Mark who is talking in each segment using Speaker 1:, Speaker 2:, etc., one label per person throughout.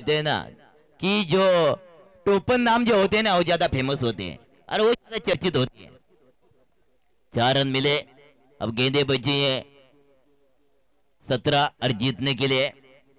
Speaker 1: कहते हैं ना कि जो टोपन नाम जो होते हैं ना वो ज्यादा फेमस होते हैं और वो ज्यादा चर्चित होते हैं। 4 रन मिले, अब गेंदे बची है 17 और जीतने के लिए।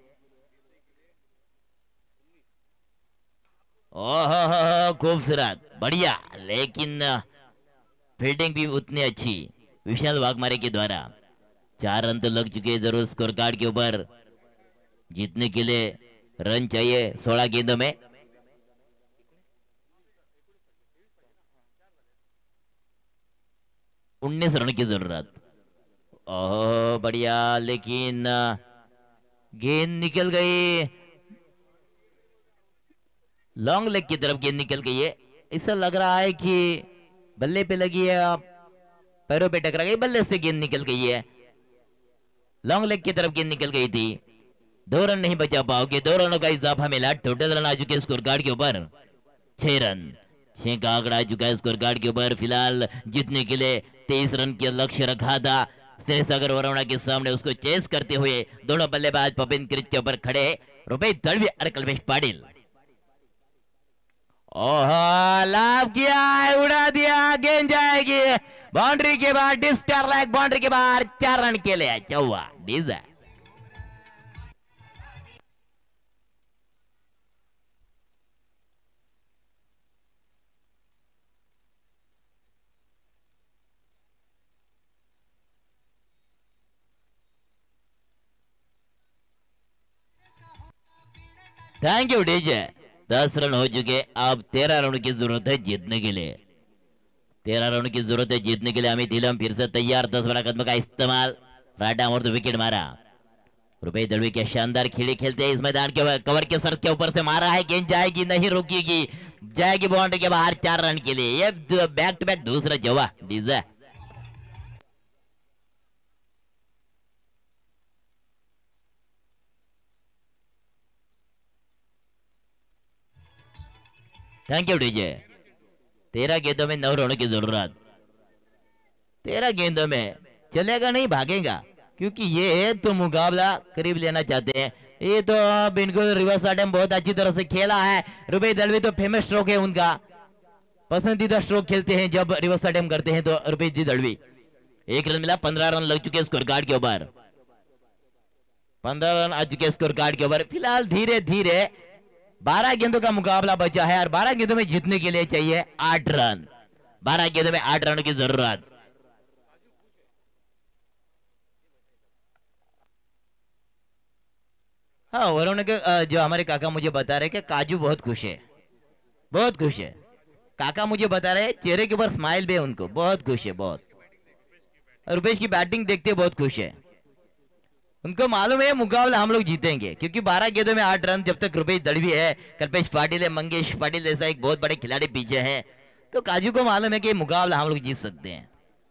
Speaker 1: ओह खूबसूरत, बढ़िया, लेकिन फील्डिंग भी उतनी अच्छी विशाल वाघमारे के द्वारा। 4 रन तो लग चुके हैं जरूर स्कोर कार्ड के ऊपर। जीतने के लिए रन चाहिए 16 गेंदों में। उन्नीस रन की जरूरत। ओह बढ़िया, लेकिन गेंद निकल गई लॉन्ग लेग की तरफ, गेंद निकल गई है। ऐसा लग रहा है कि बल्ले पे लगी है, पैरों पे टकरा गई, बल्ले से गेंद निकल गई है। लॉन्ग लेग की तरफ गेंद निकल गई थी। 2 रन नहीं बचा पाओगे, 2 रनों का इजाफा मिला। टोटल रन आ चुके स्कोर कार्ड के ऊपर 6 रन। 6 का आंकड़ा आ चुका है स्कोर कार्ड के ऊपर। फिलहाल जीतने के लिए 23 रन के लक्ष्य रखा था स्नेहसागर वरुणा के सामने। उसको चेस करते हुए दोनों बल्लेबाज पपिन क्रीज के ऊपर खड़े, रुपये दलवी और कल्पेश पाटिल। ओह लाभ किया है, उड़ा दिया, गेंद जाएगी बाउंड्री के बाद, डिप स्टार लाइक बाउंड्री के बाहर। 4 रन के लिए चौवा डीजा। Thank you DJ. 10 रन हो चुके, अब 13 रन की जरूरत है जीतने के लिए। 13 रन की जरूरत है जीतने के लिए। अमित इलम फिर से तैयार, 10 बड़ा कदम का इस्तेमाल, राइट आर्म और तो विकेट मारा। रुपये दलवी के शानदार खेले खेलते हैं इस मैदान के कवर के सर के ऊपर से मारा है, गेंद जाएगी, नहीं रुकेगी, जाएगी बाउंड्री के बाहर। 4 रन के लिए ये बैक टू बैक दूसरा जवा डीजा। Thank you DJ. 13 गेंदों में 9 रनों की जरूरत। 13 गेंदों में चलेगा नहीं, भागेगा, क्योंकि ये तो मुकाबला करीब लेना चाहते हैं। ये तो बिल्कुल रिवर्स अटेम्प्ट बहुत अच्छी तरह से खेला है। रुपये दलवी तो फेमस स्ट्रोक है उनका, पसंदीदा स्ट्रोक खेलते हैं जब रिवर्स अटेम्प्ट करते हैं तो रुपये जी दलवी। 1 रन मिला, 15 रन लग चुके स्कोर कार्ड के ऊपर। 15 रन आ चुके स्कोर कार्ड के ऊपर। फिलहाल धीरे धीरे 12 गेंदों का मुकाबला बचा है और 12 गेंदों में जीतने के लिए चाहिए 8 रन। 12 गेंदों में 8 रन की जरूरत। हाँ, वरुण के जो हमारे काका मुझे बता रहे कि काजू बहुत खुश है, बहुत खुश है। काका मुझे बता रहे चेहरे के ऊपर स्माइल भी है उनको, बहुत खुश है बहुत। रुपेश की बैटिंग देखते बहुत खुश है। उनको मालूम है मुकाबला हम लोग जीतेंगे, क्योंकि 12 गेंदों में 8 रन। जब तक रुपेश दलवी है, कल्पेश पाटिल है, मंगेश पाटिल जैसा एक बहुत बड़े खिलाड़ी पीछे हैं, तो काजू को मालूम है कि मुकाबला हम लोग जीत सकते हैं।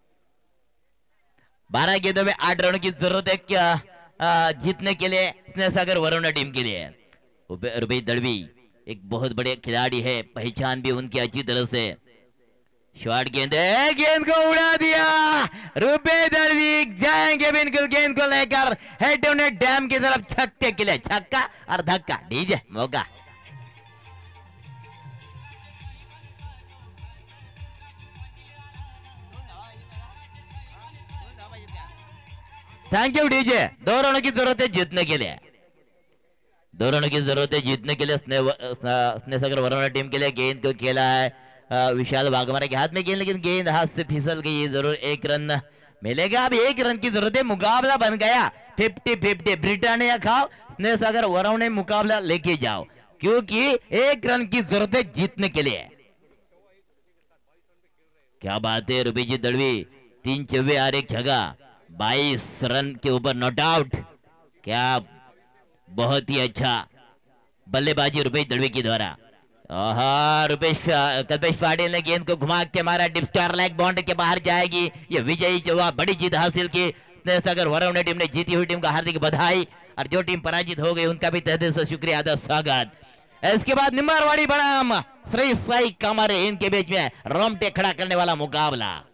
Speaker 1: 12 गेंदों में 8 रनों की जरूरत है क्या जीतने के लिए स्नेहसागर वरुणा टीम के लिए। रुपेश दलवी एक बहुत बड़े खिलाड़ी है, पहचान भी उनकी अच्छी तरह से। शॉर्ट गेंद है, गेंद को उड़ा दिया। रुपये दलवी जाएंगे बिल्कुल गेंद को लेकर हेड टू नेट डैम की तरफ, छक्के के लिए छक्का और धक्का डीजे मौका। Thank you DJ. 2 रनों की जरूरत है जीतने के लिए, 2 रनों की जरूरत है जीतने के लिए स्नेहसागर वरुणा टीम के लिए। गेंद को खेला है विशाल वाघमारे के हाथ में गेंद, लेकिन गेंद हाथ से फिसल गई। जरूर 1 रन मिलेगा। अब 1 रन की जरूरत है, मुकाबला बन गया 50-50। ब्रिटानिया खाओ, स्नेहसागर वरुणा मुकाबला लेके जाओ, क्योंकि 1 रन की जरूरत है जीतने के लिए। क्या बात है, रुपये जी दलवी 3 चौवे और 1 छक्का, 22 रन के ऊपर नॉट आउट। क्या बहुत ही अच्छा बल्लेबाजी रुपेश दलवी के द्वारा। कल्पेश पाटिल ने गेंद को घुमा के मारा, डिप स्टार लेग बाउंड्री के बाहर जाएगी। ये विजयी जवाब, बड़ी जीत हासिल की स्नेहसागर वरुणा टीम ने। जीती हुई टीम का हार्दिक बधाई, और जो टीम पराजित हो गई उनका भी तहे दिल से शुक्रिया अदा स्वागत। इसके बाद निम्बारवाड़ी बनाम श्री साई कामारे, इनके बीच में रोमटे खड़ा करने वाला मुकाबला।